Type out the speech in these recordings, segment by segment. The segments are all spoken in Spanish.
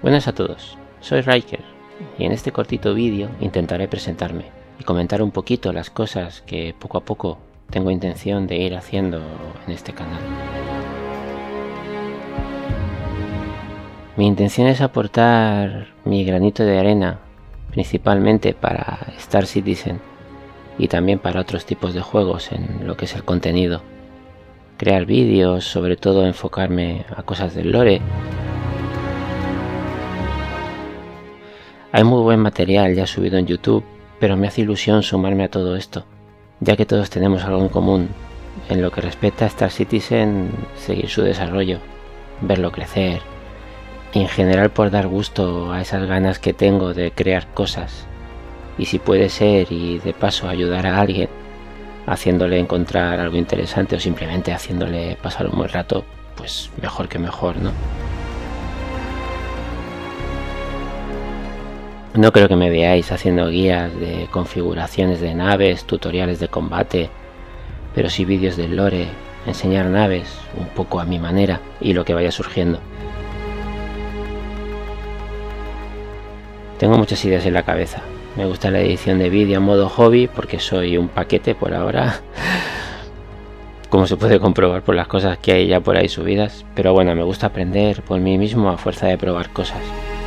Buenas a todos, soy Riker y en este cortito vídeo intentaré presentarme y comentar un poquito las cosas que poco a poco tengo intención de ir haciendo en este canal. Mi intención es aportar mi granito de arena principalmente para Star Citizen y también para otros tipos de juegos en lo que es el contenido. Crear vídeos, sobre todo enfocarme a cosas del lore. Hay muy buen material ya subido en YouTube, pero me hace ilusión sumarme a todo esto, ya que todos tenemos algo en común. En lo que respecta a Star Citizen, seguir su desarrollo, verlo crecer, y en general por dar gusto a esas ganas que tengo de crear cosas. Y si puede ser y de paso ayudar a alguien, haciéndole encontrar algo interesante o simplemente haciéndole pasar un buen rato, pues mejor que mejor, ¿no? No creo que me veáis haciendo guías de configuraciones de naves, tutoriales de combate, pero sí vídeos del lore, enseñar naves un poco a mi manera y lo que vaya surgiendo. Tengo muchas ideas en la cabeza. Me gusta la edición de vídeo en modo hobby porque soy un paquete por ahora, como se puede comprobar por las cosas que hay ya por ahí subidas, pero bueno, me gusta aprender por mí mismo a fuerza de probar cosas.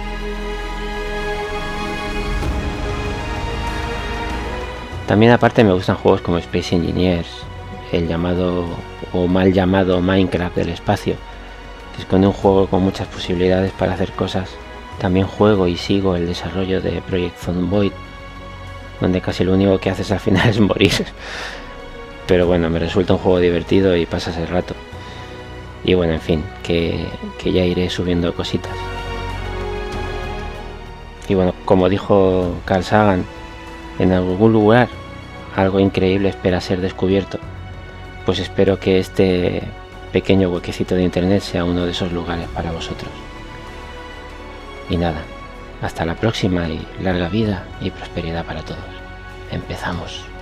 También aparte me gustan juegos como Space Engineers, el llamado o mal llamado Minecraft del espacio, que esconde un juego con muchas posibilidades para hacer cosas. También juego y sigo el desarrollo de Project Zomboid, donde casi lo único que haces al final es morir. Pero bueno, me resulta un juego divertido y pasas el rato. Y bueno, en fin, que ya iré subiendo cositas. Y bueno, como dijo Carl Sagan, en algún lugar algo increíble espera ser descubierto. Pues espero que este pequeño huequecito de internet sea uno de esos lugares para vosotros. Y nada, hasta la próxima y larga vida y prosperidad para todos. Empezamos.